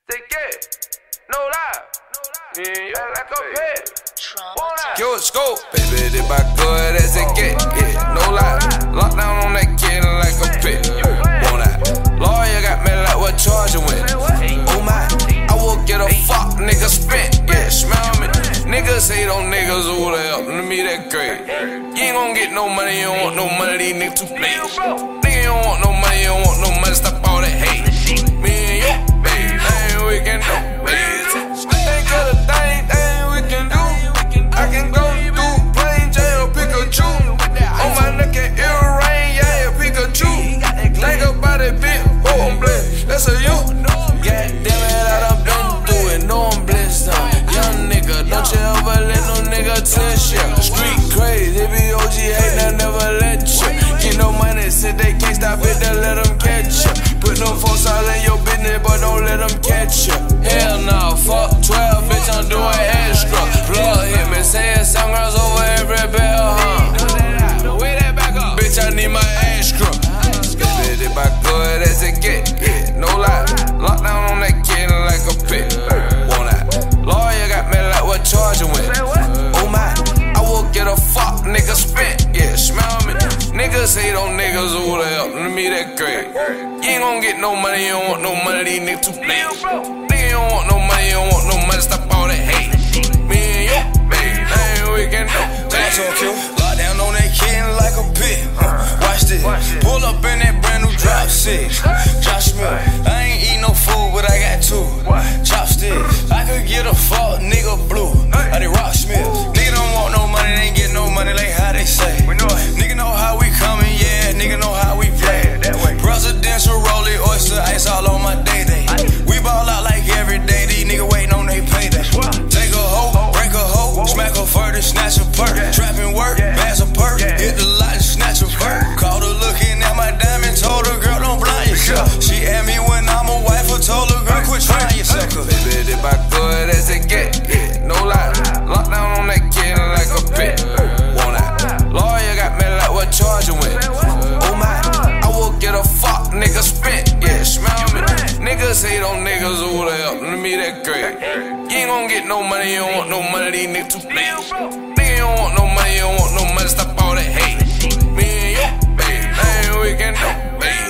Take it, no lie. Yeah, like a pet. Yo, scope, baby, this about good as it get. Yeah, no lie. Lockdown on that kid like a pit. Won't I? Lawyer got me like what charge you with. Oh my, I will get a fuck nigga spent. Yeah, smell me. Niggas hate on niggas who the hell. Let me that great. You ain't gon' get no money, you don't want no money, these niggas too late. Nigga, you don't want no money, you don't want no money, stop all that hate. Me and you, baby, ain't we can do, baby. Think of the thing we can do. I can go through plain jail, Pikachu. On my neck and earring, yeah, Pikachu. Think about it, bitch, oh, I'm blessed. That's a you. God damn it, I done been through it, no, I'm blessed. Young nigga, don't you ever let no nigga test you. Street crazy, if you OG hate, I never let you. Get no money, sit they can't stop it, then let them catch you. Put no force all in your business, but don't let them catch you. Hell no, fuck 12, bitch, I'm doing extra. Blood hit me, saying some girls over every bell, bitch, I need my extra. Baby, this about good as it get. Yeah, no lie. Lockdown on that kid like a pit. Won't I? Lawyer got me like what charge you with. Oh my, I will get a fuck nigga spent. Yeah, smell me. Niggas hate on niggas who the hell. Let me that great. You ain't gon' get no money, you don't want no money, these niggas too late. Nigga, you don't want no money, you don't want no money, stop all that hate. Me and you, baby, ain't we can do. Lockdown on that kid like a pit. Watch this. Pull up in that brand new drop six. Josh Smith. I ain't eat no food, but I got two chopsticks. I could get a fuck nigga blue. I did rock Smith. Nigga don't want no money, they ain't get no money like how they say. Nigga know how we coming, yeah. Nigga know how we play. Presidential rollie, oyster ice all on my day. We ball out like every day. These niggas waiting on they payday. Take a hoe, break a hoe, smack her further, snatch a perk. Trapping work, bags a perk. Hit the lot and snatch a perk. Called her looking at my diamond, told her girl don't blind yourself. She at me when I'm a wife, I told her girl quit trying yourself. Baby, this about good as it get. Yeah, no lie. Lockdown on that kid like a pit. Won't I? Lawyer got me like what charge you with. Oh my, I will get a fuck nigga spent. Yeah, smell me. Niggas hate on niggas who the hell. Let me that great. You ain't gon' get no money, you don't want no money, these niggas too late. Nigga, you don't want no money, you don't want no money, stop all that hate. Me and you, baby, ain't we can do, baby.